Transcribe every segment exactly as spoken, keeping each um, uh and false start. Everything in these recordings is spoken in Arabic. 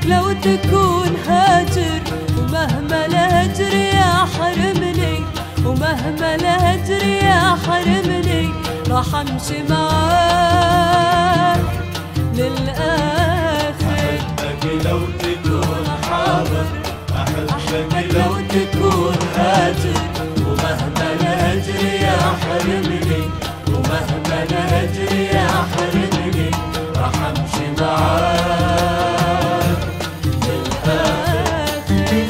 لو تكون هاجر، ومهما الهجر يحرمني، ومهما الهجر يحرمني راح امشي معاك للآخر. أحبك لو تكون حاضر، أحبك لو تكون هاجر، ومهما الهجر يحرمني، ومهما الهجر يحرمني راح امشي معاك للآخر.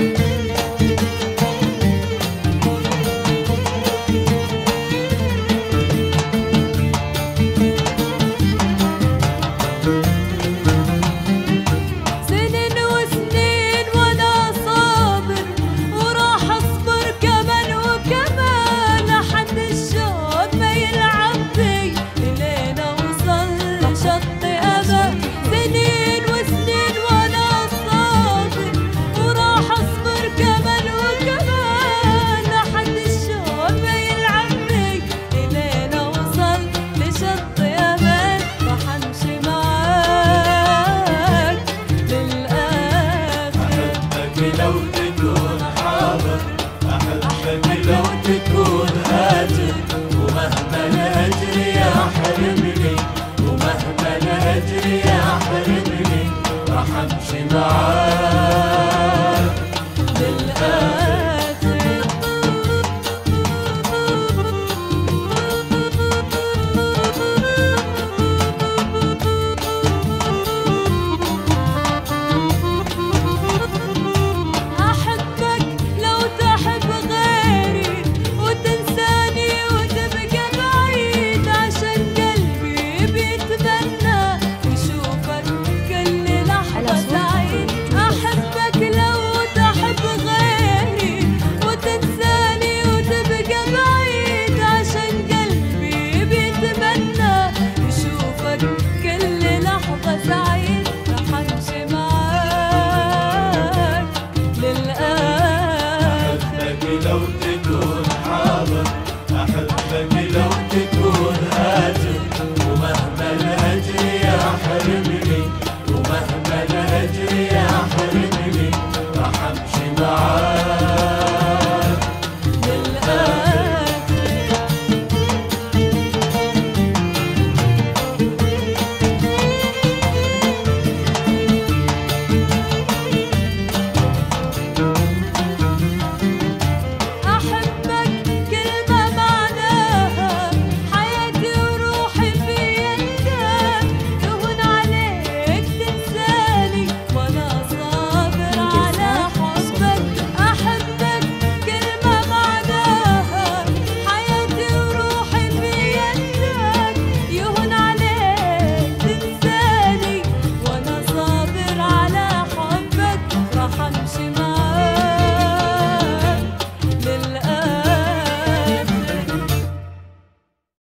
سنين وسنين وانا صابر، وراح اصبر كمان وكمان لحد الشوق ما يلعب بي لين اوصل لشط ابد. سنين وسنين وانا صابر، وراح اصبر كمان وكمان لحد الشوق ما يلعب بي لين اوصل لشط ابد. راح امشي معاك للآخر. أحبك لو